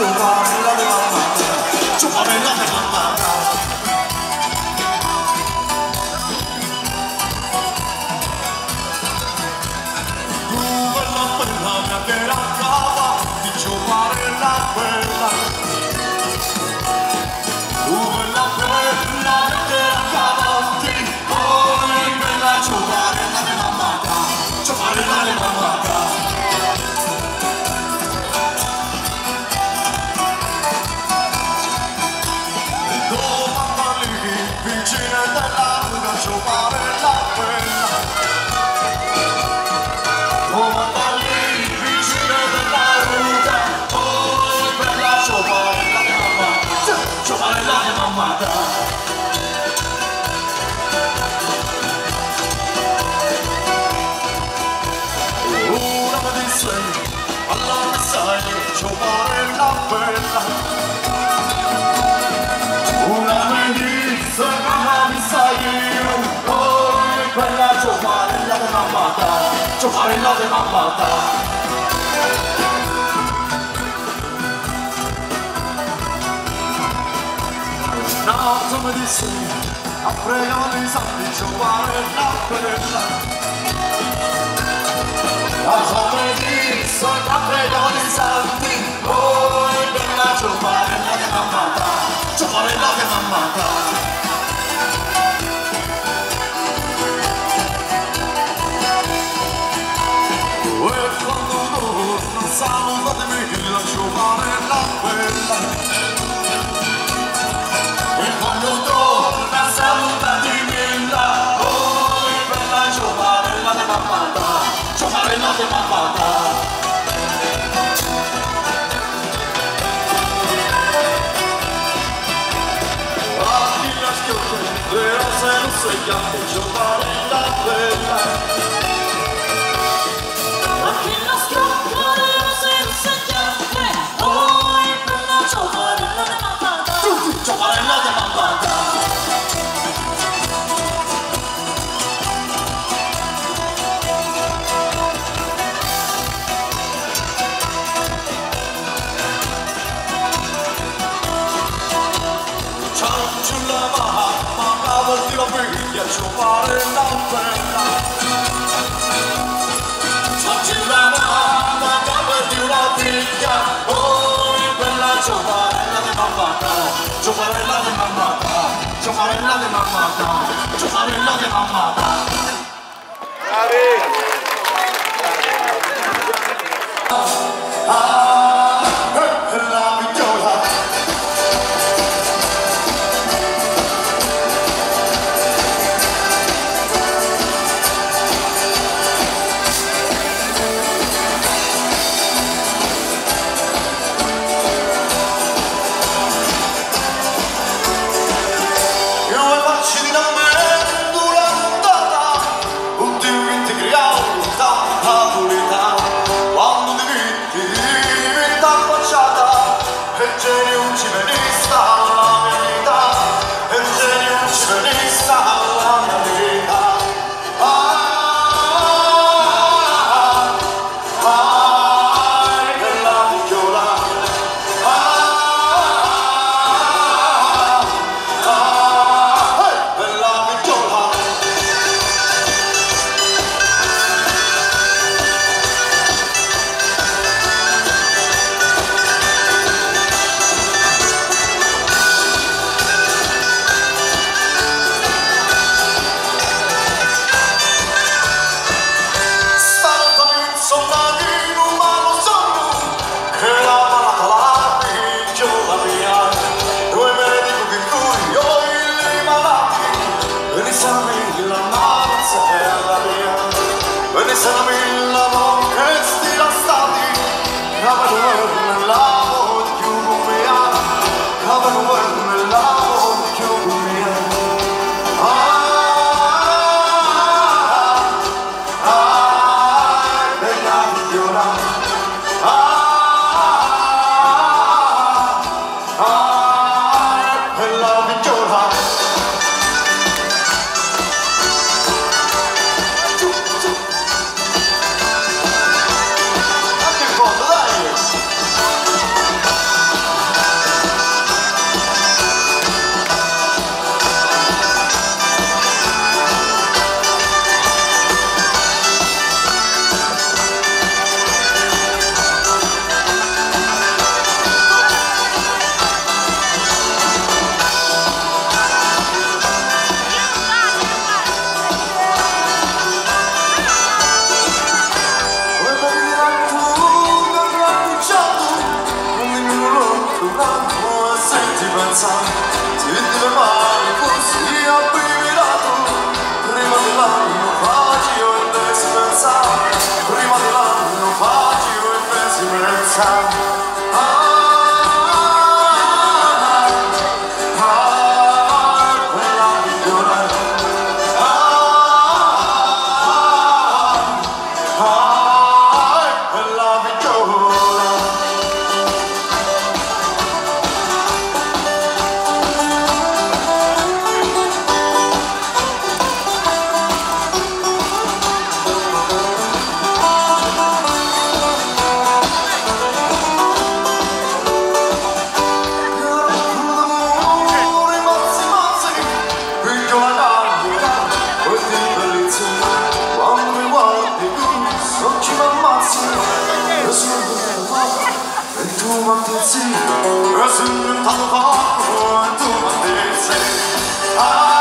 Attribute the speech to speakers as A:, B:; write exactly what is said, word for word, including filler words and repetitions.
A: Giovanella de mamma, Giovanella de mamma. Tu bella bella mia che raccava, di Giovanella bella. Tu bella bella mia che raccava, di poi bella Giovanella de mamma, Giovanella de mamma. Vicine della luna, Giovanella bella. Oh, lì, vicine della luna, oh, bella Giovanella di mamma, Giovanella di mamma. Una mi disse, allora sai, Giovanella bella. Una mi disse, ma mi sai io, oh, quella Giovanella de mamma, Giovanella de mamma. Un'altra mi disse, a pregare i santi, Giovanella bella. L'altra mi disse, a pregare i santi, oh, quella Giovanella de mamma, Giovanella de mamma. E quando torna salutatemi la Giovanella bella. E quando torna salutatemi la, oh, bella Giovanella de mamma, Giovanella de mamma. Le rose rosseggiate, Giovanella bella. Anche la schioppa, le rose rosseggiate, oh, bella Giovanella de mamma, Giovanella de mamma. Cianciulla mamma, cavati la figlia, Giovanella bella. Cianciulla mamma, cavati la figlia, oh, bella Giovanella de mamma, Giovanella de mamma, Giovanella de mamma, Giovanella de mamma. Bravi! Ah, la migliora. Ti deve male così abbrividato. Prima dell'anno faccio il pensimenza. Prima dell'anno faccio il pensimenza. Ah, ah, ah, quella migliore. Ah, ah, ah, quella migliore. Tu m'attezzi, e se non t'hanno fatto, tu m'attezzi.